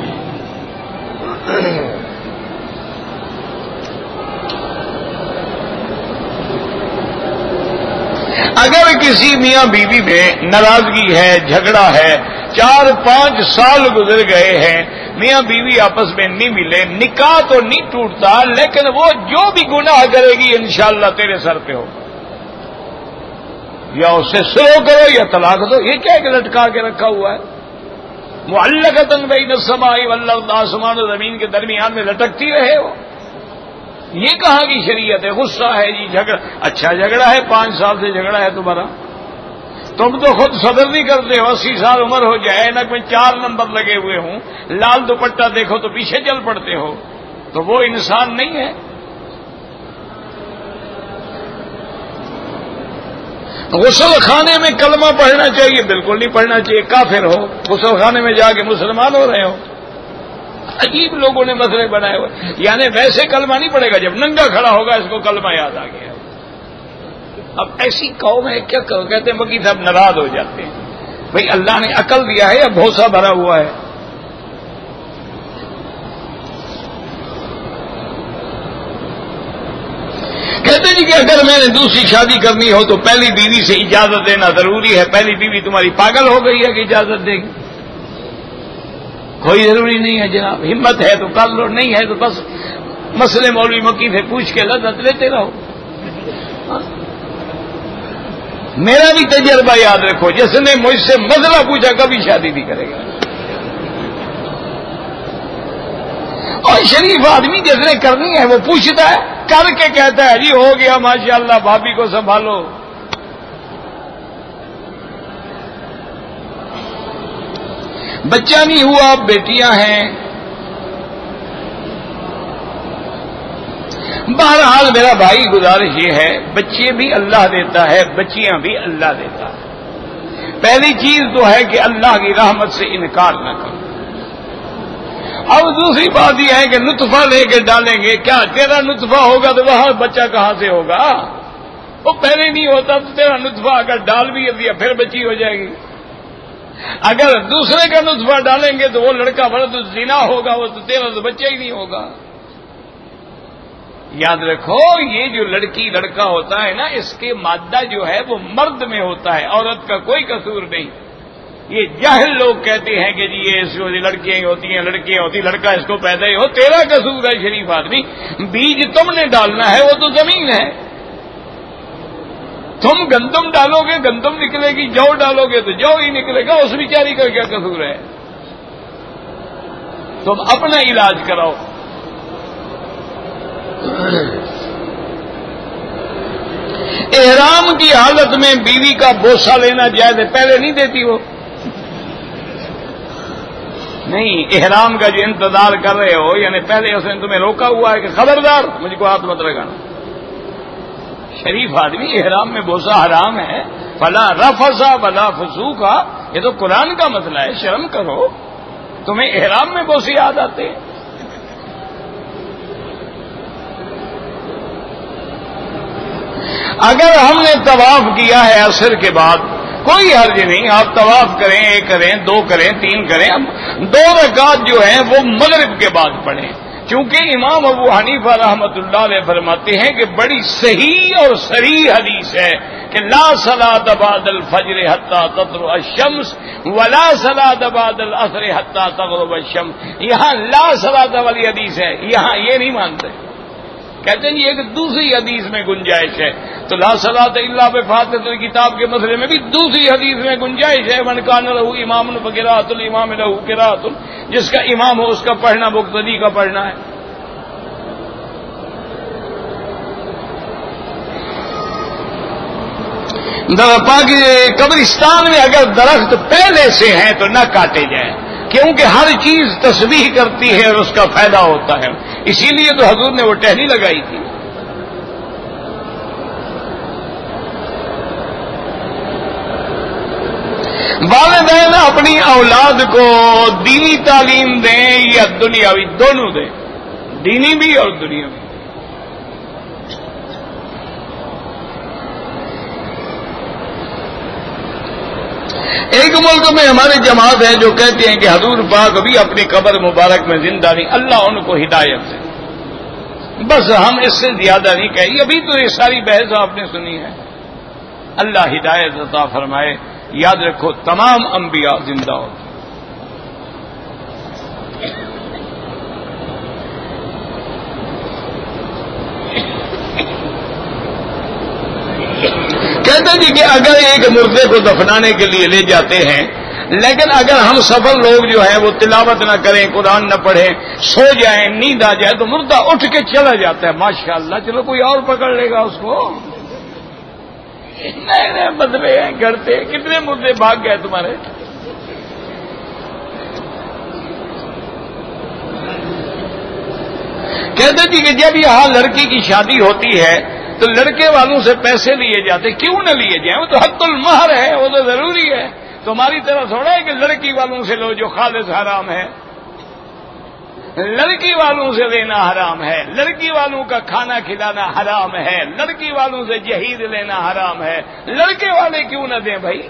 اگر کسی میاں بیوی میں ناراضگی ہے، جھگڑا ہے، چار پانچ سال گزر گئے ہیں، میاں بیوی آپس میں نہیں ملے، نکاح تو نہیں ٹوٹتا لیکن وہ جو بھی گناہ کرے گی انشاءاللہ تیرے سر پہ ہوگا، یا اس سے سلو کرو یا طلاق دو. یہ کیا کہ لٹکا کے رکھا ہوا ہے، معلقۃ بین السماء والارض، آسمان و زمین کے درمیان میں لٹکتی رہے ہو. یہ کہاں کی شریعت ہے؟ غصہ ہے جی، جھگڑا، اچھا جھگڑا ہے، پانچ سال سے جھگڑا ہے تمہارا، تم تو خود صبر نہیں کرتے ہو، اسی سال عمر ہو جائے، نک میں چار نمبر لگے ہوئے ہوں، لال دوپٹہ دیکھو تو پیچھے چل پڑتے ہو، تو وہ انسان نہیں ہے. غسل خانے میں کلمہ پڑھنا چاہیے؟ بالکل نہیں پڑھنا چاہیے، کافر ہو غسل خانے میں جا کے مسلمان ہو رہے ہو۔ عجیب لوگوں نے مسئلے بنائے ہوئے، یعنی ویسے کلمہ نہیں پڑے گا، جب ننگا کھڑا ہوگا اس کو کلمہ یاد آ گیا۔ اب ایسی قوم ہے، کیا کرو؟ کہتے ہیں مکی صاحب ناراض ہو جاتے ہیں، بھئی اللہ نے عقل دیا ہے یا بھوسا بھرا ہوا ہے؟ کہتے جی کہ اگر میں نے دوسری شادی کرنی ہو تو پہلی بیوی سے اجازت دینا ضروری ہے، پہلی بیوی تمہاری پاگل ہو گئی ہے کہ اجازت دے گی؟ کوئی ضروری نہیں ہے جناب، ہمت ہے تو کر لو، نہیں ہے تو بس مسئلے مولوی مکی سے پوچھ کے لذت لیتے رہو۔ میرا بھی تجربہ یاد رکھو، جس نے مجھ سے مسئلہ پوچھا کبھی شادی نہیں کرے گا۔ اور شریف آدمی جس نے کرنی ہے وہ پوچھتا ہے، کر کے کہتا ہے جی ہو گیا ماشاءاللہ، بھابھی کو سنبھالو۔ بچہ نہیں ہوا، بیٹیاں ہیں۔ بہرحال میرا بھائی گزارش یہ ہے، بچے بھی اللہ دیتا ہے، بچیاں بھی اللہ دیتا ہے۔ پہلی چیز تو ہے کہ اللہ کی رحمت سے انکار نہ کرو۔ اب دوسری بات یہ ہے کہ نطفہ لے کے ڈالیں گے، کیا تیرا نطفہ ہوگا تو وہاں بچہ کہاں سے ہوگا؟ وہ پہلے نہیں ہوتا تو تیرا نطفہ اگر ڈال بھی دیا پھر بچی ہو جائے گی۔ اگر دوسرے کا نطفہ ڈالیں گے تو وہ لڑکا بڑا تو زنا ہوگا، وہ تو تیرا تو بچہ ہی نہیں ہوگا۔ یاد رکھو، یہ جو لڑکی لڑکا ہوتا ہے نا، اس کے مادہ جو ہے وہ مرد میں ہوتا ہے، عورت کا کوئی قصور نہیں۔ یہ جاہل لوگ کہتے ہیں کہ جی یہ اس لڑکیاں ہی ہوتی ہیں، لڑکیاں ہوتی، لڑکا اس کو پیدا ہی ہو، تیرا قصور ہے شریف آدمی، بیج تم نے ڈالنا ہے، وہ تو زمین ہے۔ تم گندم ڈالو گے گندم نکلے گی، جو ڈالو گے تو جو ہی نکلے گا، اس بیچاری کا کیا قصور ہے؟ تم اپنا علاج کراؤ۔ احرام کی حالت میں بیوی کا بوسہ لینا جائز ہے؟ پہلے نہیں دیتی وہ؟ نہیں، احرام کا جو انتظار کر رہے ہو، یعنی پہلے اس نے تمہیں روکا ہوا ہے کہ خبردار مجھ کو ہاتھ مت لگانا۔ شریف آدمی، احرام میں بوسہ حرام ہے، فلا رفثا ولا فسوقا، یہ تو قرآن کا مسئلہ ہے، شرم کرو، تمہیں احرام میں بوسے یاد آتے ہیں؟ اگر ہم نے طواف کیا ہے عصر کے بعد، کوئی حرج نہیں، آپ طواف کریں، ایک کریں، دو کریں، تین کریں، اب دو رکعت جو ہیں وہ مغرب کے بعد پڑھیں، چونکہ امام ابو حنیفہ رحمۃ اللہ علیہ فرماتے ہیں کہ بڑی صحیح اور صریح حدیث ہے کہ لا صلاۃ بعد الفجر حتی تطلع الشمس ولا صلاۃ بعد العصر حتی تغرب الشمس۔ یہاں لا صلاۃ والی حدیث ہے، یہاں یہ نہیں مانتے، کہتے ہیں یہ کہ دوسری حدیث میں گنجائش ہے، تو لا صلاۃ الا بفاتحۃ الکتاب کے مسئلے میں بھی دوسری حدیث میں گنجائش ہے، من کان لہ امام فقراۃ الامام لہ قراۃ، جس کا امام ہو اس کا پڑھنا مقتدی کا پڑھنا ہے۔ پاک قبرستان میں اگر درخت پہلے سے ہیں تو نہ کاٹے جائیں، کیونکہ ہر چیز تسبیح کرتی ہے اور اس کا فائدہ ہوتا ہے، اسی لیے تو حضور نے وہ ٹہنی لگائی تھی۔ والدین اپنی اولاد کو دینی تعلیم دیں یا دنیاوی، دونوں دیں، دینی بھی اور دنیاوی۔ ایک ملک میں ہمارے جماعت ہے جو کہتے ہیں کہ حضور پاک ابھی اپنی قبر مبارک میں زندہ نہیں، اللہ ان کو ہدایت دے، بس ہم اس سے زیادہ نہیں کہیں، ابھی تو یہ ساری بحث آپ نے سنی ہے، اللہ ہدایت عطا فرمائے۔ یاد رکھو تمام انبیاء زندہ ہوتے ہیں۔ کہتے جی کہ اگر ایک مردے کو دفنانے کے لیے لے جاتے ہیں، لیکن اگر ہم سفر لوگ جو ہیں وہ تلاوت نہ کریں، قرآن نہ پڑھیں، سو جائیں، نیند آ جائے تو مردہ اٹھ کے چلا جاتا ہے، ماشاءاللہ چلو کوئی اور پکڑ لے گا اس کو، نئے نئے بدلے ہیں کرتے، کتنے مردے بھاگ گئے تمہارے۔ کہتے جی کہ جب یہاں لڑکی کی شادی ہوتی ہے تو لڑکے والوں سے پیسے لیے جاتے، کیوں نہ لیے جائیں؟ وہ تو حق المہر ہے، وہ تو ضروری ہے. تمہاری طرح تھوڑا ہے کہ لڑکی والوں سے لو جو خالص حرام ہے. لڑکی والوں سے لینا حرام ہے، لڑکی والوں کا کھانا کھلانا حرام ہے، لڑکی والوں سے جہیز لینا حرام ہے. لڑکے والے کیوں نہ دیں بھائی؟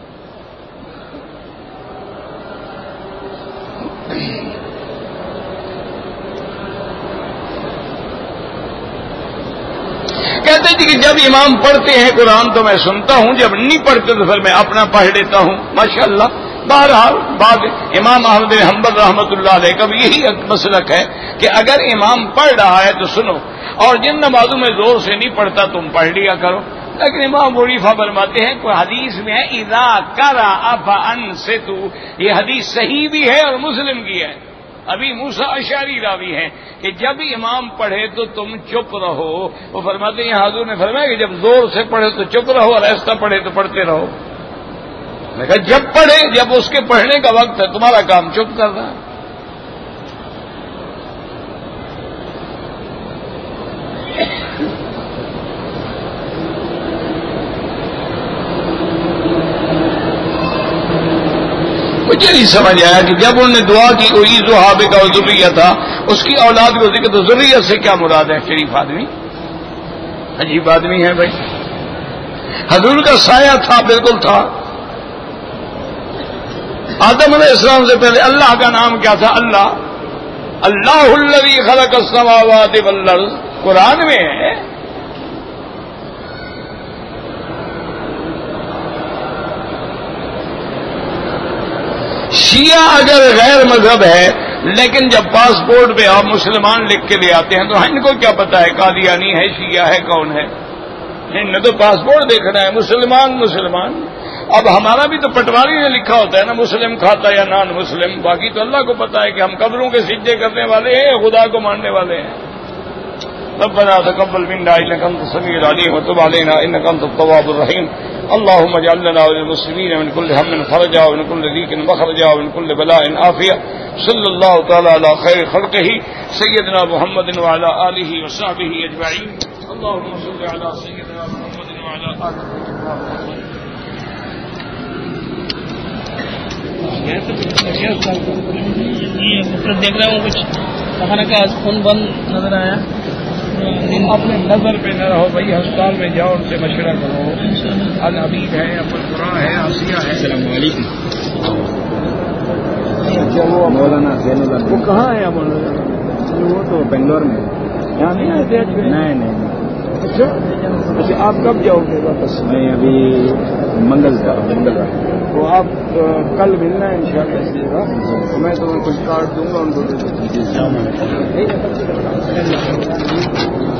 کہتے جی کہ جب امام پڑھتے ہیں قرآن تو میں سنتا ہوں، جب نہیں پڑھتے تو پھر میں اپنا پڑھ لیتا ہوں. ماشاءاللہ. بہرحال بعد امام احمد بن حنبل رحمۃ اللہ علیہ کا بھی یہی مسلک ہے کہ اگر امام پڑھ رہا ہے تو سنو، اور جن نمازوں میں زور سے نہیں پڑھتا تم پڑھ لیا کرو. لیکن امام وریفہ فرماتے ہیں کوئی حدیث میں ہے اذا قرأ فانصتوا، یہ حدیث صحیح بھی ہے اور مسلم کی ہے. ابھی موسیٰ اشعری راوی ہیں کہ جب امام پڑھے تو تم چپ رہو. وہ فرماتے ہیں حضور نے فرمایا کہ جب زور سے پڑھے تو چپ رہو اور ایسا پڑھے تو پڑھتے رہو. میں کہا جب پڑھے، جب اس کے پڑھنے کا وقت ہے، تمہارا کام چپ کرنا ہے. مجھے نہیں سمجھ آیا کہ جب انہوں نے دعا کی کوئی صحابہ کا ذریہ تھا، اس کی اولاد کو ذکر، تو ذریہ سے کیا مراد ہے؟ شریف آدمی، عجیب آدمی ہے بھائی. حضور کا سایہ تھا، بالکل تھا. آدم علیہ السلام سے پہلے اللہ کا نام کیا تھا؟ اللہ. اللہ الذی خلق السماوات والارض قرآن میں ہے. شیعہ اگر غیر مذہب ہے، لیکن جب پاسپورٹ پہ آپ مسلمان لکھ کے لے آتے ہیں تو ان کو کیا پتا ہے قادیانی ہے، شیعہ ہے، کون ہے؟ ان نے تو پاسپورٹ دیکھنا ہے، مسلمان مسلمان. اب ہمارا بھی تو پٹواری نے لکھا ہوتا ہے نا مسلم کھاتا یا نان مسلم. باقی تو اللہ کو پتا ہے کہ ہم قبروں کے سجدے کرنے والے ہیں، خدا کو ماننے والے ہیں. ربنا تقبل منا انك انت السميع العليم وتب علينا انك انت التواب الرحيم. اللهم اجعل لنا وللمسلمين من كل هم فرجا ومن كل ضيق مخرجا ومن كل بلاء عافية. صلى الله تعالى على خير خلقه سيدنا محمد وعلى آله وصحبه أجمعين. اللهم صل على سيدنا محمد وعلى آله وصحبه. دیکھ رہا ہوں کچھ خانہ کا خون بند نظر آیا. اپنے نظر پہ نہ رہو بھائی، ہسپتال میں جاؤ، ان سے مشورہ کرو. الحبیب ہے، ابو قرا ہے، آسیہ ہے. السلام علیکم. مولانا زین اللہ وہ کہاں ہے مولانا؟ وہ تو بنگلور میں. یہاں نہیں آتے؟ نہیں نہیں. اچھا اچھا، آپ کب جاؤ گے واپس؟ میں ابھی منگل کا منگل کا تو آپ کل ملنا ہے انشاءاللہ اس جگہ. میں تمہیں کچھ کارڈ دوں گا، ان کو دے دوں.